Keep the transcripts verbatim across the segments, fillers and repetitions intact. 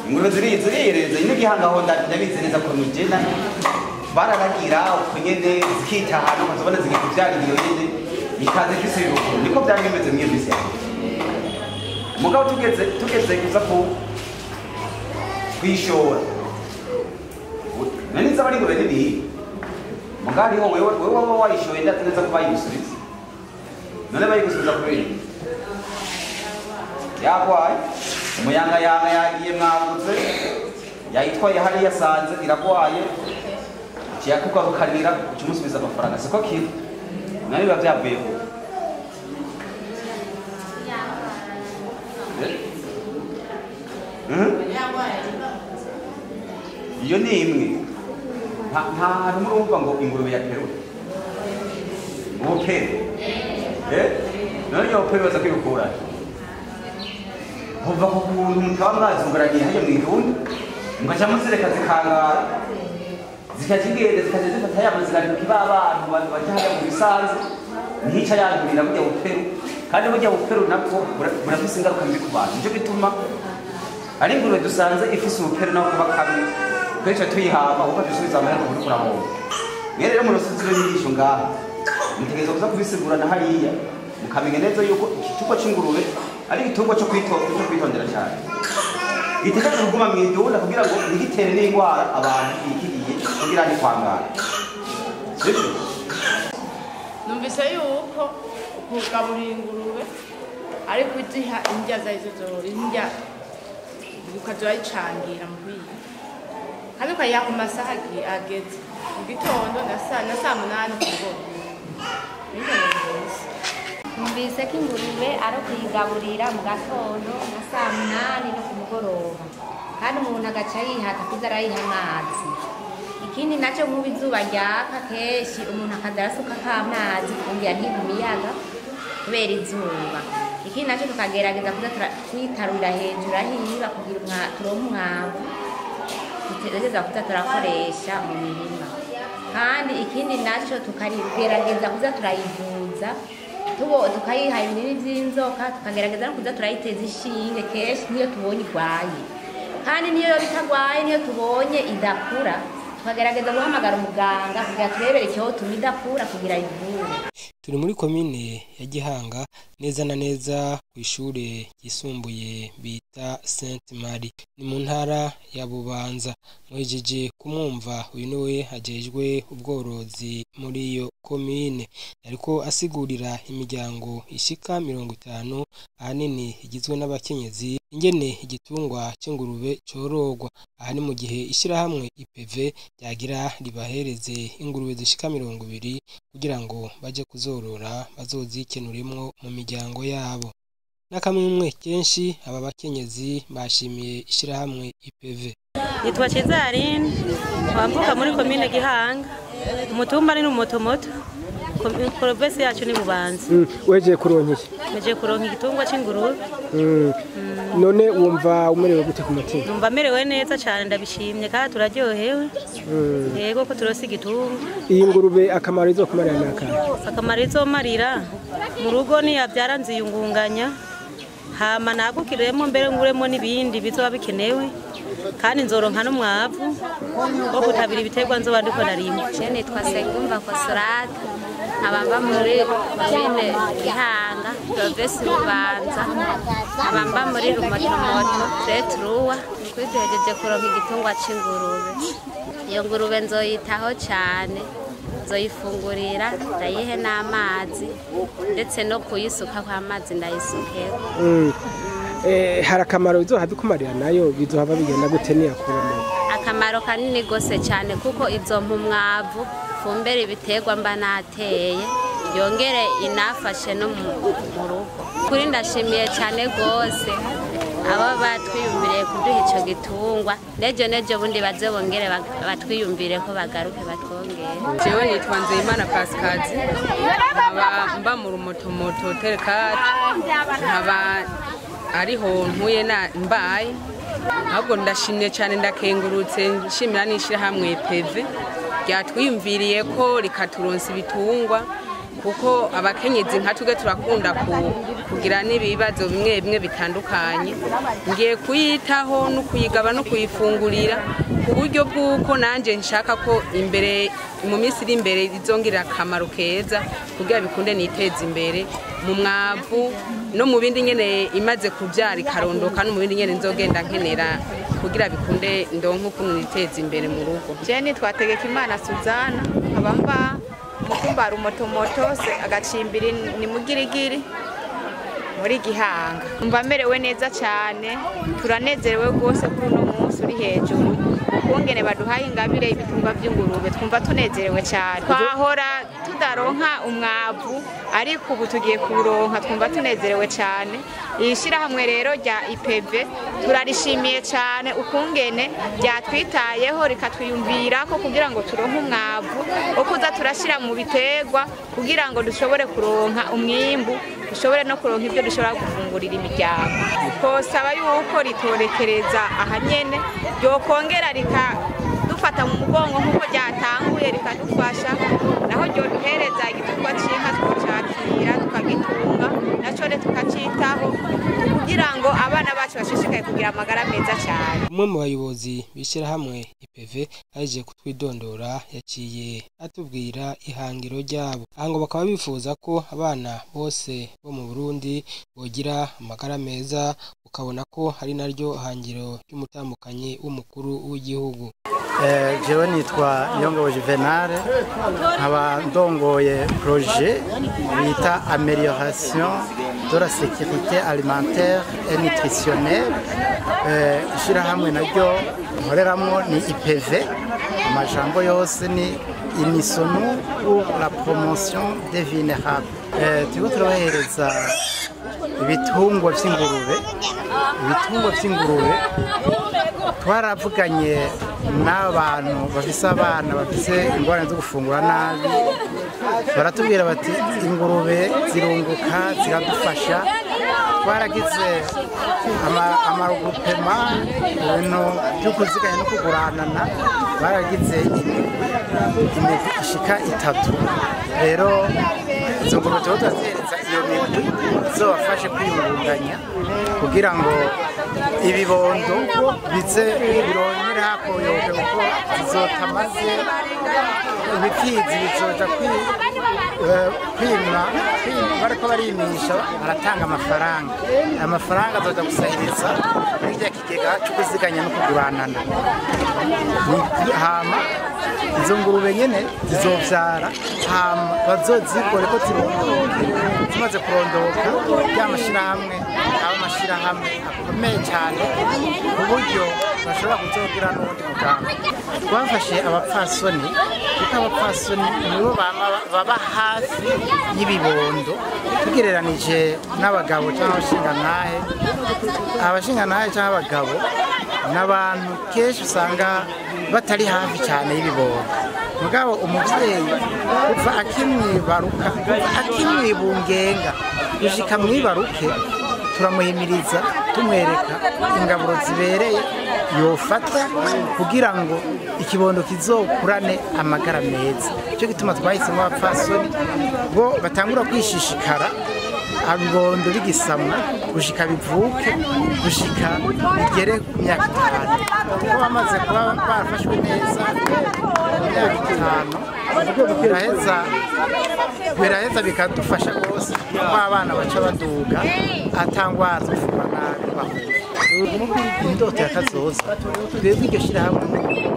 ingurube ziri zirereza ine gihanga ho ndabizi neza ko mugenda bararagira ukunyene zikita ahantu bazobona zigikuvyara iyo yende ikaze kisiruko niko byari bimeze mwiyo bise mugabo tugeze tugeze kuza ko kwishora nani zabari ngo bene mugari ho wewe wewe wayishoye ndateneza ko bayigusubiza none bayigusubiza kubera yakwaye umuyanga yanga yagiye mwavuze yayitwaye hari yasanze iragwaye kiyakuka rukarira cyumusubiza amafaranga siko kiri nari bavyavuye ko iyo ni imwe nta numurumva ngo ingurube ya Peru okay eh nari yo Peru baza kwikura kuva ku kuntu mutaba mwazunguraniye hajya mu irundi mugaca muzireka zikangara zikakigende zikaje zifata yamaze zikaruka abantu bajya mu bisanze ntica yandurira burya buperu kandi burya buperu nabwo burafise ingaruka mbi ku bantu nje bituma ari ingurube dusanze ifise ubuperu naho kuba kabi kweca tuyihama uko dusubiza amahera kuri kuraho mwere rero mu rusuziro y'ingisho ngaha mutegereza kuza kubisigurana hariya mukamenya neza yuko igituko c'ingurube ari igituko cyo kwitondera cyo kwitondera cyane giteka kuguma mwidunda kugira ngo nigitere n'ingwara abantu ikigiye kugira ni kwangara sibyo numvise yuko kugaburira ingurube ari kuziha indya zayo zose indya ukazoyicangira mu kwiga kandi ukayiha ku masaha ageze mu gitondo na saa munani ku mugoroba numvise ko ingurube ari kuyigaburira mu gatondo na saa munani no ku mugoroba kandi umuntu agaca yihata kuza arayiha amazi ikindi nacyo nk'ubu izuba ryaka kenshi umuntu akaza arasukako amazi kugira ntibe imiyaga kubera izuba ikindi nacyo tukagerageza kuza tuyitarurira hejuru ahiba kugira turonke umwavu tugerageza kuza turakoresha mu mirima kandi ikindi nacyo tukagerageza kuza turayivuza tubo tukayiha ibinini by'inzoka tukagerageza no kuza turayiteza ishinge kenshi niyo tubonye igwaye kandi niyo bitagwaye niyo tubonye idakura tukagerageza guhamagara umuganga kugira turebere icyo tumi idakura kugira ivure. Turi muri komine ya Gihanga neza na neza ku ishure yisumbuye bita Saint Marie ni mu ntara ya Bubanza. Mwejeje kumwumva uyu niwe hajejwe ubworozi muri iyo komine ariko asigurira imiryango ishika mirongo itanu ahanini igizwe n'abakenyezi ingene igitungwa cy'ingurube corogwa ahani mu gihe ishirahamwe I P V ryagira ribahereze ingurube zishika mirongo ibiri kugira ngo baje kuzorora bazozikenuremwo mu miryango yabo. Nakamwe kenshi aba bakenyezi bashimiye ishirahamwe I P V. Yitwa Cezarine wambuka muri komine Gihanga umutumba ni n'umutomoto province yacu ni Bubanza. Mm. Weje kuronkiki Weje kuronka igitungwa c'ingurube. Mm. Mm. None wumva umerewe gute ku mutima? Numva merewe neza cyane ndabishimye kandi turaryohewe. Mm. Yego ko turose igitungwa. Iyi ngurube akamaro izokumarira naka? Akamaro izomarira mu rugo ni yabyara nziyungunganya hama nagukiremo mbere nguremo nibindi bizoba bikenewe kandi nzoronka n'umwavu wo gutabira ibiterwa nzoba ndiko narimwe. Je nitwa Segumva Kosorata abamba muri komine Gihanga province Bubanza abamba muri Rumotomoto Tretruwa kwidejeje kuronka igitungwa c'ingurube. Iyo ngurube nzoyitaho cyane nzoyifungurira ndayihe n'amazi ndetse no kuyisuka kwa amazi ndayisukeko. Mm. Eh harakamaro bizoha bikumarira nayo bizohava bigenda gute niyakuramo? Akamaro kanini gose cyane kuko izo mpumwavu fumbere ibiterwa mba nateye yongere inafashe no mu rugo. Kuri ndashimiye cyane gose aba batwiyumvire kuduha ico gitungwa nejo nejo bundi baze bongere batwiyumvire ko bagaruke batwongere. Jewe nitwa Nzeyimana Pascazi aba mba mu Rumotomoto Terkat aba ariho ntuye na mbaye ahubwo ndashimye cyane ndakengurutse nshimira nishira hamwe P V ryatwiyumviriye ko rikaturonsa ibitungwa kuko abakenyezi nka tuge turakunda kugira n'ibibazo bimwe bimwe bitandukanye ngiye kuyitaho no kuyigaba no kuyifungurira ku buryo bw'uko nanje nshaka ko imbere mu minsi iri imbere izongera akamaro keza kugira bikunde niteza imbere mu mwavu no mu bindi nyene imaze kubyara ikarondoka no mu bindi nyene nzogenda nkenera kugira bikunde ndonko ukuntu niteza imbere mu rugo. Je nitwategeka Imana Suzana abamba mutumba rumotomoto se agacimbiri ni mugirigiri muri Gihanga. Umva merewe neza cyane turanezerewe rwose kuri uno munsi uri hejuru ukungene baduhaye ingabire y'ibitungwa by'ingurube twumva tunezerewe cyane. Twahora tudaronka umwavu ariko ubu tugiye kuronka twumva tunezerewe cyane. Ishira hamwe rero rya I P V turarishimiye cyane ukungene ryatwitayeho rikatwiyumvira ko kugira ngo turonke umwavu okuza turashira mu bitegwa kugira ngo dushobore kuronka umwimbu dushobore no kuronka ibyo dushobora gufungurira imiryango. Twosaba yuko ritorekereza ahanyene ryokongera rika dufata mu mugongo nk'uko ryatanguye rikadufasha naho ryo duhereza igitungwa cy'inka tukacakira tukagitunga naco re tukacitaho kugira ngo abana bacu bashishikaye kugira amagara meza cyane. Umwe mu bayobozi bishira hamwe I P V aje kutwidondora yaciye atubwira ihangiro ryabo ahango bakaba bifuza ko abana bose bo mu Burundi bogira amagara meza ukabona ko hari naryo hangiro ry'umutambukanyi w'umukuru w'igihugu. Eh, jewe nitwa Niyongabo Juvenal nkaba ndongoye projet bita amélioration de la sécurité alimentaire et nutritionnelle. Eh, ishira hamwe naryo nkoreramwo ni I P V amajambo yose ni unisonu pour la promotion des vulnérables. Eh, turiko turabahereza ibitungwa vy'ingurube ibitungwa vy'ingurube twaravuganye n'abantu bafise abana bafise ingorane zo gufungura nabi baratubwira bati ingurube zirunguka ziradufasha. Twaragize amarugupema ibintu byo kuziganya no kuguranana baragize imigwi ishika itatu. Rero izo ngurube tuzozihereza iyo migwi izobafashe kwiyungunganya kugira ngo ibibondo bize birongere hakoyoke kuko zizotamaze ibikizi bizoja kwima bariko barimisha baratanga amafaranga. Amafaranga azoja gusahiriza muri rya kigega cyo kuziganya no kuguranana. Hama izo ngurube nyene zizovyara hama bazozikore ko zirondoke zimaze kurondoka ry'amashirahamwe abo mashirahamwe akomeye cyane ku buryo bashobora kuzogira n'ubundi muganga. Twafashe abapfasoni kuko abapfasoni nibo baba hafi y'ibibondo tugereranije n'abagabo cyangwa abashingantahe. Abashingantahe cyangwa abagabo n'abantu kenshi usanga batari hafi cyane y'ibibondo. Mugabo umuvyeyi kuva akimwibaruka akimwibungenga gushika mwibaruke turamuhimiriza tumwereka ingaburo zibereye yofata kugira ngo ikibondo kizokurane amagara meza. Cyo gituma twahisemo abapfasoni bo batangura kwishishikara abibondo bigisamwa gushika bivuke gushika bigere ku myaka itanu. Kuko bamaze kuba barafashwe neza mu myaka itanu biraheza biraheza bikadufasha rwose kuko abana baca baduga atangwaza ufuma nabi bahura. Indoto ya kazoza twebwe iryo shirahamwe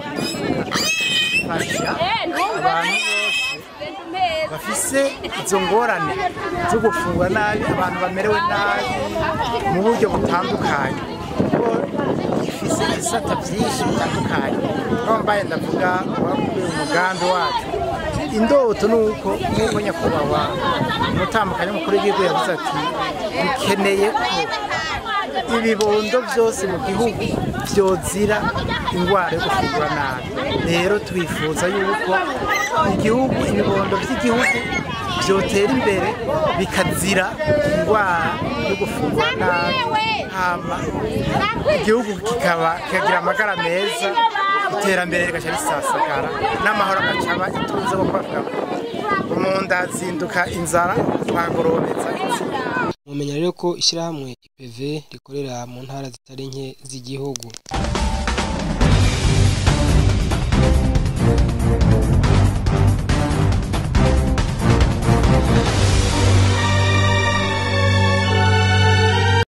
fasha abantu bose bafise izo ngorane zo gufungura nabi, abantu bamerewe nabi mu buryo butandukanye. Kuko ifise ibisata byinshi bitandukanye. Aho mbaye ndavuga umugambi wacu indoto nuko nk'uko nyakubahwa umutambukanyi w'umukuru w'igihugu yavuze ati dukeneye ko ibibondo byose mu gihugu byozira indwara yo gufungura nabi. Rero twifuza yuko igihugu ibibondo by'igihugu byotera imbere bikazira indwara yo gufungura nabi, hama igihugu kikaba kikagira amagara meza iterambere rigaca risasagara n'amahoro agaca aba ituze kuko bavuga ngo umuntu azinduka inzara twagorobeza inzira. Mumenya rero ko ishyirahamwe I P V rikorera mu ntara zitari nke z'igihugu.